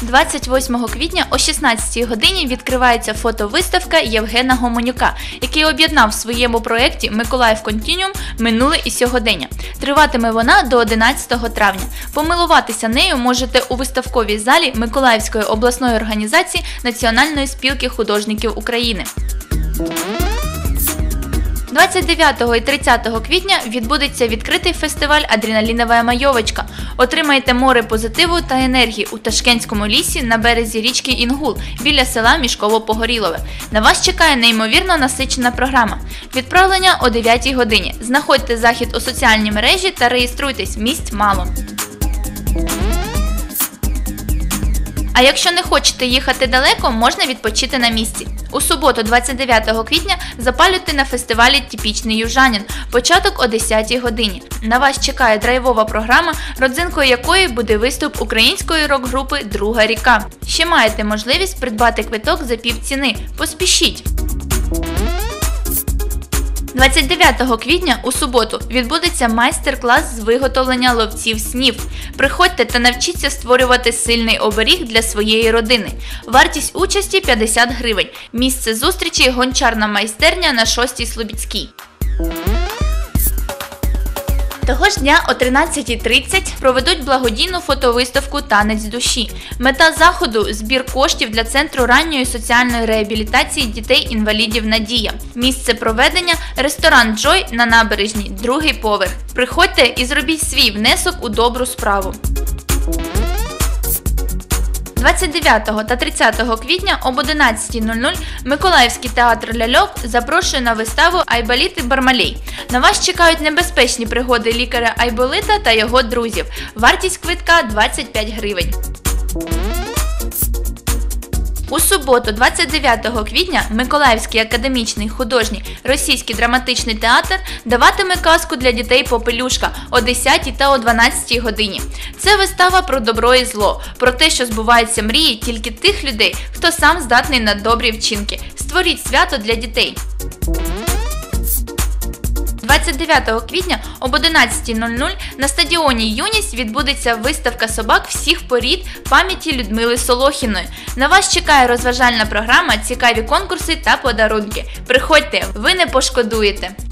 28 квітня о 16 годині відкривається фотовиставка Євгена Гомонюка, який об'єднав в своєму проєкті «Миколаїв Контініум» минуле і сьогодення. Триватиме вона до 11 травня. Помилуватися нею можете у виставковій залі Миколаївської обласної організації Національної спілки художників України. 29 і 30 квітня відбудеться відкритий фестиваль «Адреналінова майовочка». Отримайте море позитиву та енергії у Ташкентському лісі на березі річки Інгул біля села Мішково-Погорілове. На вас чекає неймовірно насичена програма. Відправлення о 9 годині. Знаходьте захід у соціальній мережі та реєструйтесь, місць мало. А якщо не хочете їхати далеко, можна відпочити на місці. У суботу, 29 квітня, запалюйте на фестивалі «Типічний южанин». Початок о 10 годині. На вас чекає драйвова програма, родзинкою якої буде виступ української рок-групи «Друга ріка». Ще маєте можливість придбати квиток за півціни. Поспішіть! 29 квітня у суботу відбудеться майстер-клас з виготовлення ловців снів. Приходьте та навчіться створювати сильний оберіг для своєї родини. Вартість участі – 50 гривень. Місце зустрічі – гончарна майстерня на 6-й Слобідській. Того ж дня о 13:30 проведуть благодійну фотовиставку «Танець душі». Мета заходу – збір коштів для Центру ранньої соціальної реабілітації дітей-інвалідів «Надія». Місце проведення – ресторан «Джой» на набережній, 2-й поверх. Приходьте і зробіть свій внесок у добру справу. 29 та 30 квітня об 11:00 Миколаївський театр «Ляльок» запрошує на виставу «Айболіт і Бармалей». На вас чекають небезпечні пригоди лікаря Айболита та його друзів. Вартість квитка – 25 гривень. У суботу, 29 квітня, Миколаївський академічний художній російський драматичний театр даватиме казку для дітей «Попелюшка» о 10 та о 12 годині. Це вистава про добро і зло, про те, що збуваються мрії тільки тих людей, хто сам здатний на добрі вчинки. Створіть свято для дітей. 29 квітня об 11:00 на стадіоні «Юність» відбудеться виставка собак всіх порід пам'яті Людмили Солохіної. На вас чекає розважальна програма, цікаві конкурси та подарунки. Приходьте, ви не пошкодуєте!